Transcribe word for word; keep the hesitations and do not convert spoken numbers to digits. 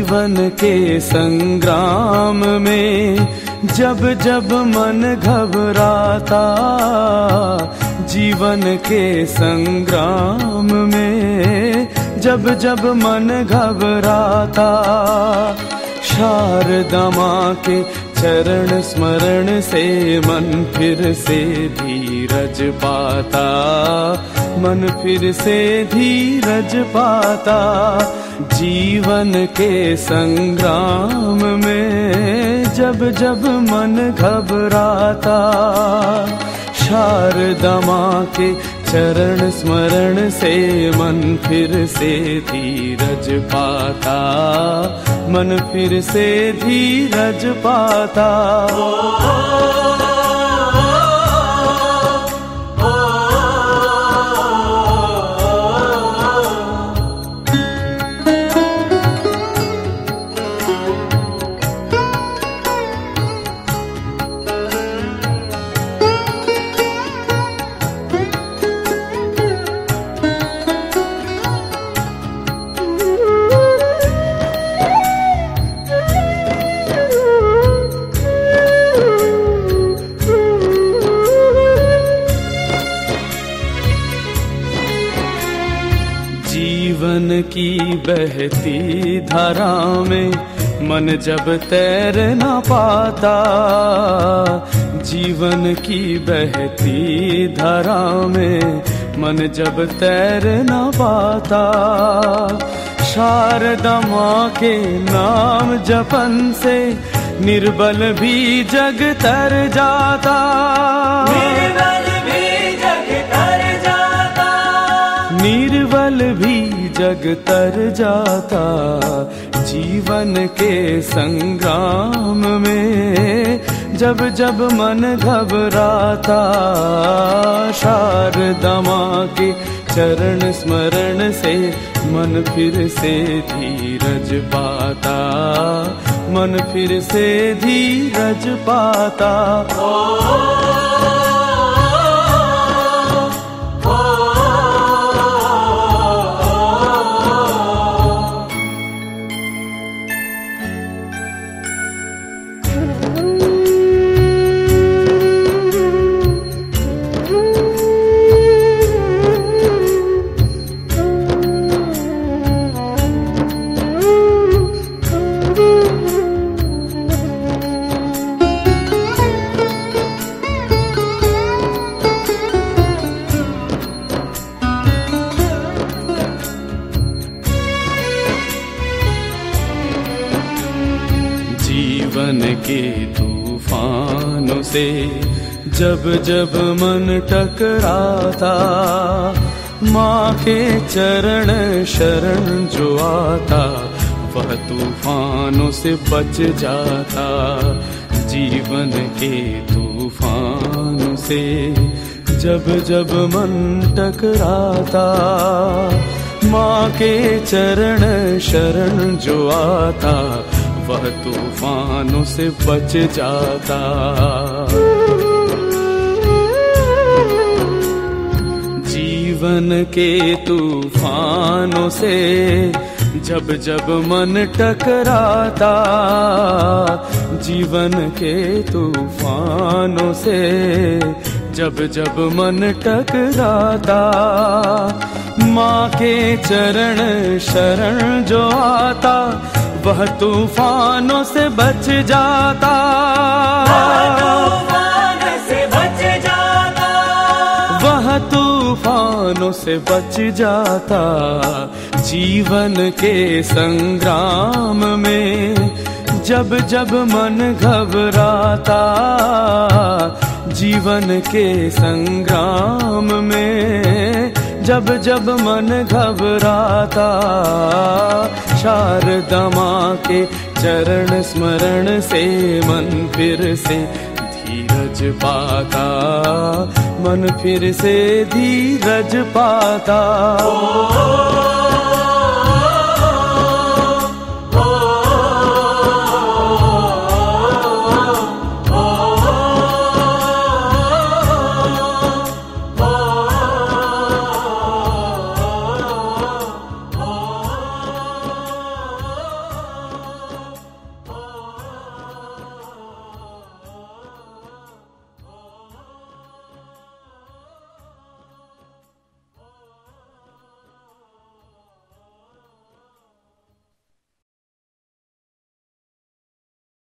जीवन के संग्राम में जब जब मन घबराता, जीवन के संग्राम में जब जब मन घबराता, शारदा माँ के चरण स्मरण से मन फिर से धीरज पाता, मन फिर से धीरज पाता। जीवन के संग्राम में जब जब मन घबराता, शारदा माँ के चरण स्मरण से मन फिर से धीरज पाता, मन फिर से धीरज पाता। जीवन की बहती धारा में मन जब तैर ना पाता, जीवन की बहती धारा में मन जब तैर ना पाता, शारदा माँ के नाम जपन से निर्बल भी जग तर जाता, निर्बल भी जग तर जाता, निर्बल भी जग तर जाता। जीवन के संग्राम में जब जब मन घबराता, शारदा माँ के चरण स्मरण से मन फिर से धीरज पाता, मन फिर से धीरज पाता। जीवन के तूफानों से जब जब मन टकराता, माँ के चरण शरण जो आता, वह तूफानों से बच जाता। जीवन के तूफानों से जब जब मन टकराता, माँ के चरण शरण जो आता, वह तूफानों से बच जाता। जीवन के तूफानों से जब जब मन टकराता, जीवन के तूफानों से जब जब मन टकराता, माँ के चरण शरण जो आता, वह तूफानों से बच जाता, तूफान से बच जाता, वह तूफानों से बच जाता। जीवन के संग्राम में जब जब मन घबराता, जीवन के संग्राम में जब जब मन घबराता, शारदा माँ के चरण स्मरण से मन फिर से धीरज पाता, मन फिर से धीरज पाता।